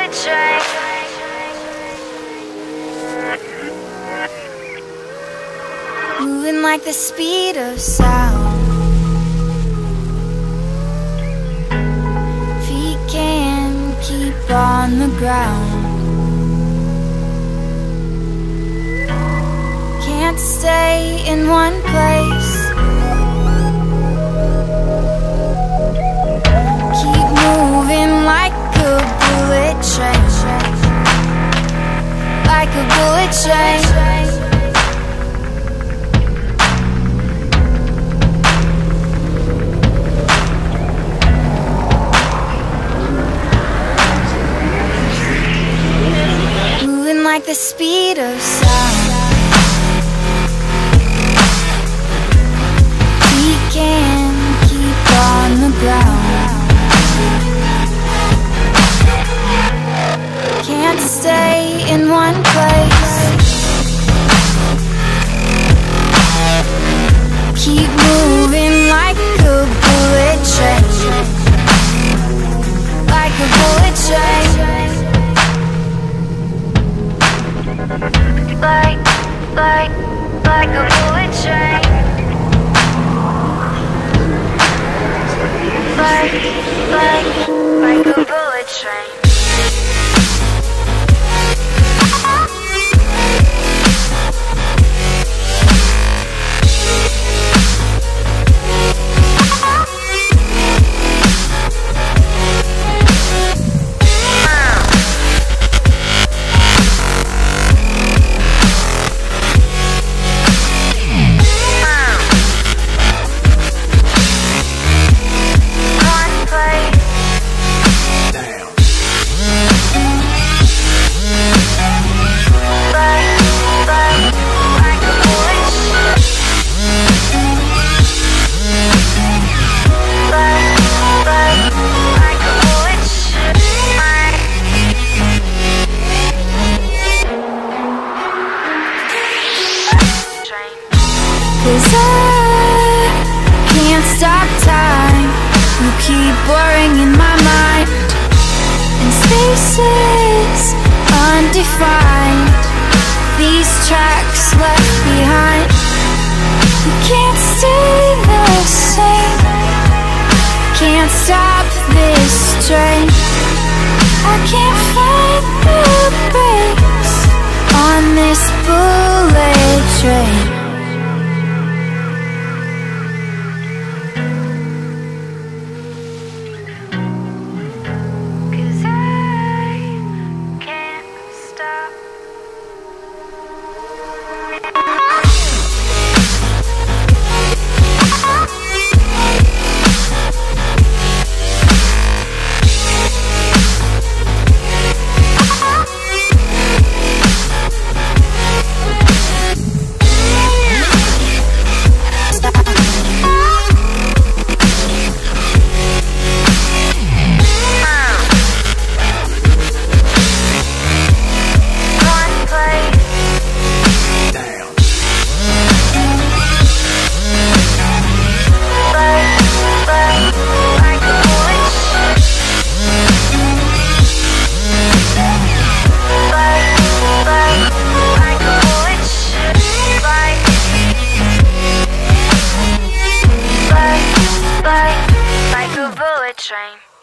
bullet train. Moving like the speed of sound. Feet can't keep on the ground. Can't stay in one place. Keep moving like a bullet train. Like a bullet train. Like the speed of sound. We can't keep on the ground. Can't stay in one place. Keep moving like a bullet train. Like a bullet train. Like a bullet train. Like a bullet train. Cause I can't stop time. You keep blurring in my mind, and spaces undefined. These tracks left behind. You can't stay the same. Can't stop this train. I can't find the brakes on this bullet train. Like a bullet train.